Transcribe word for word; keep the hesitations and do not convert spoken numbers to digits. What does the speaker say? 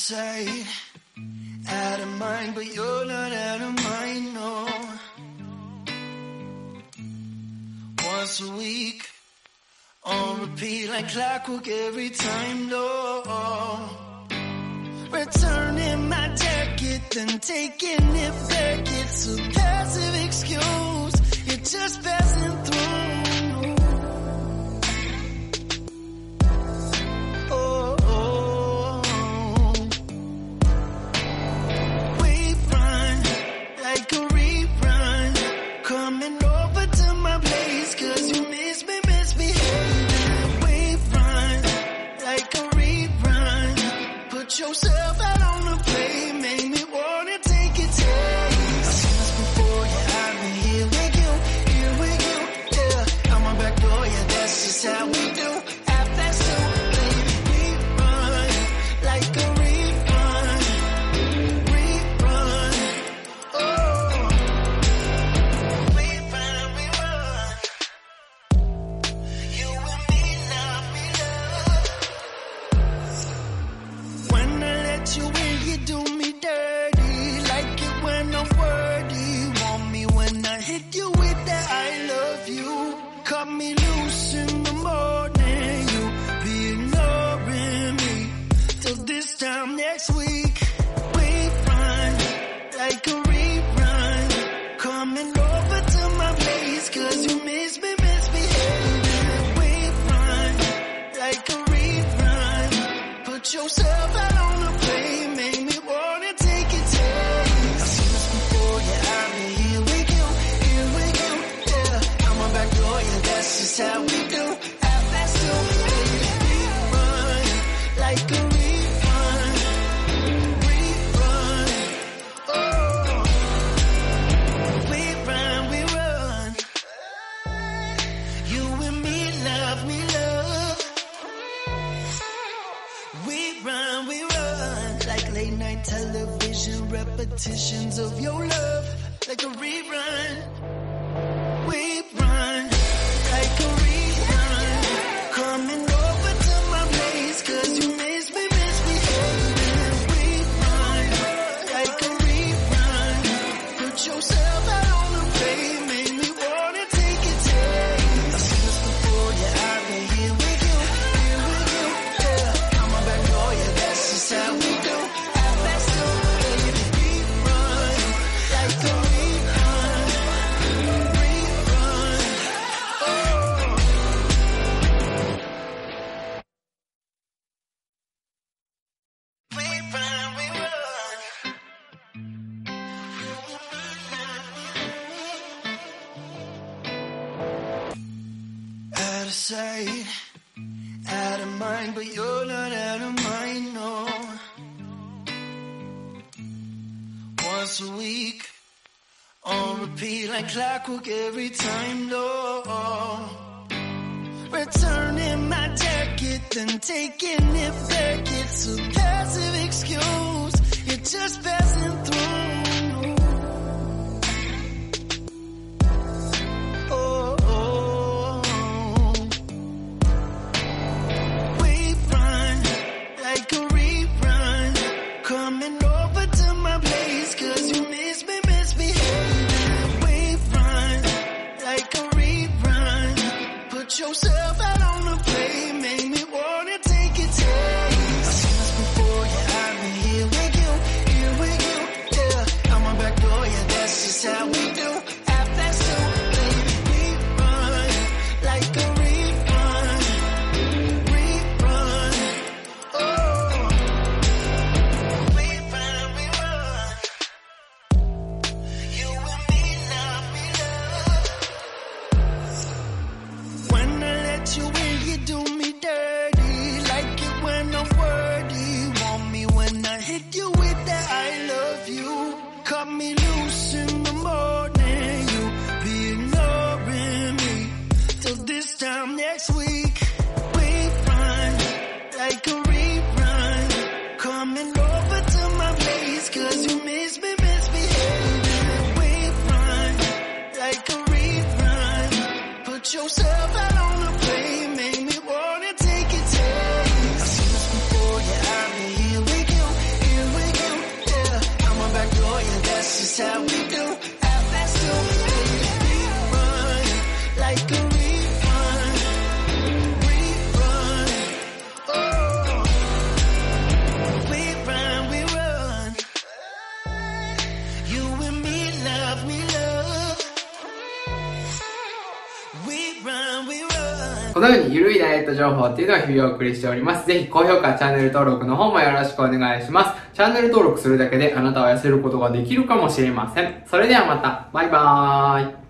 sight, out of mind, but you're not out of mind, no. Once a week, on repeat like clockwork every time, no. Returning my jacket, then taking it back, it's a passive excuse, you're just passing through. Yourself out on the plane, made me wanna take a taste. I've seen this before, yeah, I've been here with you, here with you, yeah. Out my back door, yeah, that's just how we do. After so, baby, we run like a rerun, rerun. Oh, we run, we run. You and me, love me, love. When you when you do me dirty, like it when I'm wordy. Want me when I hit you with that I love you. Cut me loose in the morning, you be ignoring me till this time next week. We run like a rerun, coming over to my place, cause you miss me, misbehaving. We run like a rerun, put yourself out on the plane, make me wanna take a taste. I've seen this before, yeah, I've been here with you, here with you, yeah. Out my back door, yeah, that's just how we do. After so, baby, we run like a rerun, rerun. Oh, we run, we run. You and me, love me, love. We run, we run. Like late night television repetitions of your love, like a rerun. We run, like a rerun, coming over to my place, cause you miss me, misbehaving. We run, like a rerun, put yourself out on the plane, make me wanna take a taste. I've seen this before, yeah, I've been here with you, here with you, yeah. Out my back door, yeah, that's just how we do. After so, baby, we run like a rerun, rerun. Oh. We run, we run. Out of sight, out of mind, but you're not out of mind, no. Once a week, on repeat like clockwork every time, no. Returning my jacket, then taking it back, it's a passive excuse, you're just passing through. Oh, oh, we run like a rerun, coming over to my place, cause you miss me, misbehaving. We run like a rerun, put yourself out on the plane, make me wanna take a taste. I've seen this before, yeah, I've been here with you, here with you, yeah. That's just how we do. Outlast do. We run like a rerun. Rerun. Oh. We run, we run. You and me, love me, love. We run, we run. このようにゆるいダイエット情報っていうのを日々お送りしております。ぜひ高評価、チャンネル登録の方もよろしくお願いします。チャンネル登録するだけであなたは痩せることができるかもしれません。それではまた、バイバーイ。